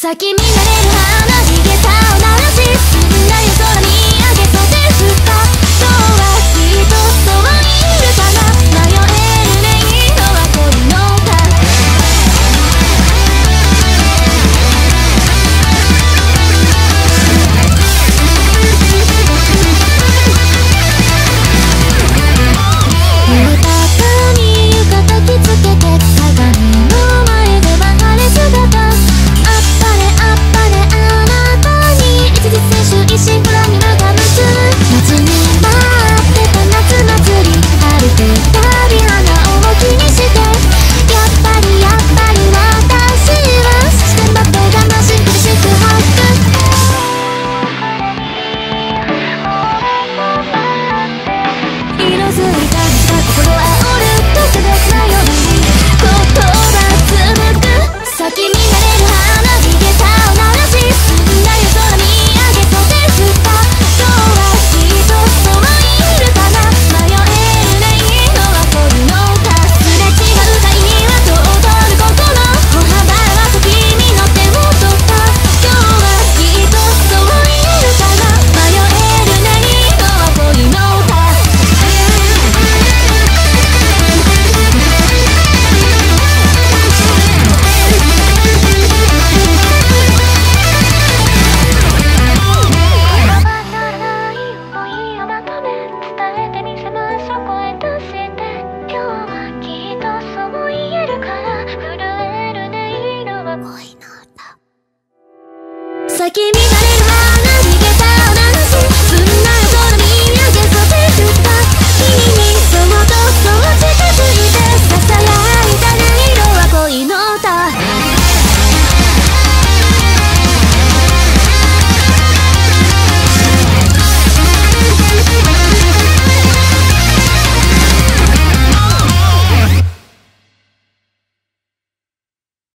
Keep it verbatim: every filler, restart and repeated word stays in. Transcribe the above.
咲き乱れる花火げたを鳴らしすんなり空見上げそうですか。今日はきっとそういるかな。迷えるね色は恋の歌。浴衣に浴衣着つけて鏡の前で別れ姿。一心不乱に長むつ夏に待ってた夏祭り歩いてたび花を気にしてやっぱりやっぱり私はステンバットがまし苦しく吐く色づいた心は折る特別な夜に言葉紡ぐ咲き乱れる花火げたを鳴らしすんなり空見咲き乱れ